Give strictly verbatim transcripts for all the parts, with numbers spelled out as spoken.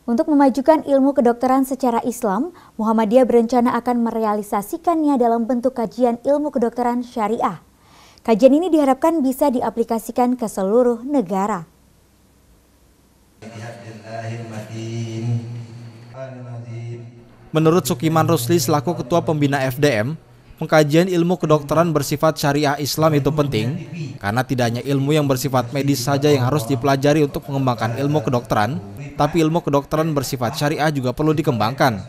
Untuk memajukan ilmu kedokteran secara Islam, Muhammadiyah berencana akan merealisasikannya dalam bentuk kajian ilmu kedokteran syariah. Kajian ini diharapkan bisa diaplikasikan ke seluruh negara. Menurut Sukiman Rusli selaku Ketua Pembina F D M, pengkajian ilmu kedokteran bersifat syariah Islam itu penting karena tidak hanya ilmu yang bersifat medis saja yang harus dipelajari untuk mengembangkan ilmu kedokteran, tapi ilmu kedokteran bersifat syariah juga perlu dikembangkan.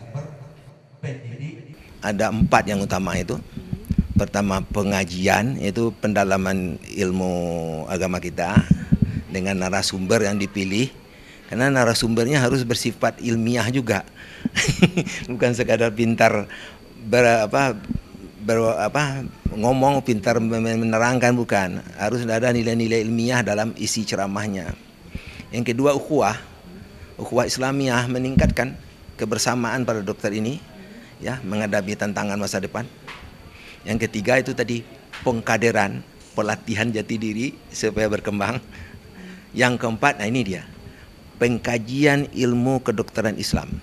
Ada empat yang utama itu. Pertama, pengajian, yaitu pendalaman ilmu agama kita dengan narasumber yang dipilih, karena narasumbernya harus bersifat ilmiah juga. Bukan sekadar pintar ber, apa, ber, apa, ngomong, pintar menerangkan, bukan. Harus ada nilai-nilai ilmiah dalam isi ceramahnya. Yang kedua, ukhuwah. Ukhuwah Islamiyah, meningkatkan kebersamaan para dokter ini, ya, menghadapi tantangan masa depan. Yang ketiga itu tadi pengkaderan, pelatihan jati diri supaya berkembang. Yang keempat, nah ini dia, pengkajian ilmu kedokteran Islam.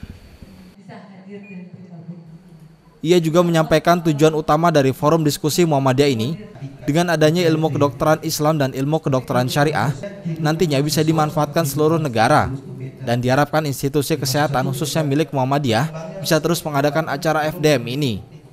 Ia juga menyampaikan tujuan utama dari forum diskusi Muhammadiyah ini, dengan adanya ilmu kedokteran Islam dan ilmu kedokteran syariah, nantinya bisa dimanfaatkan seluruh negara. Dan diharapkan institusi kesehatan khususnya milik Muhammadiyah bisa terus mengadakan acara F D M ini.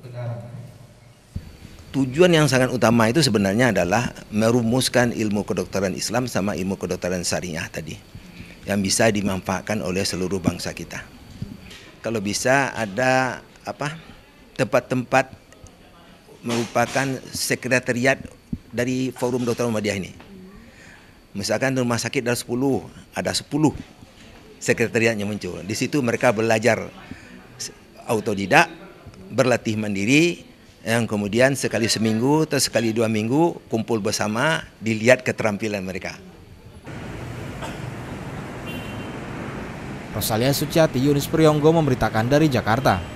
Tujuan yang sangat utama itu sebenarnya adalah merumuskan ilmu kedokteran Islam sama ilmu kedokteran syariah tadi, yang bisa dimanfaatkan oleh seluruh bangsa kita. Kalau bisa ada apa tempat-tempat merupakan sekretariat dari Forum Dokter Muhammadiyah ini. Misalkan rumah sakit ada sepuluh, ada sepuluh sekretariatnya muncul. Di situ mereka belajar autodidak, berlatih mandiri, yang kemudian sekali seminggu atau sekali dua minggu kumpul bersama, dilihat keterampilan mereka. Rosalia Suciati, Yunus Prionggo memberitakan dari Jakarta.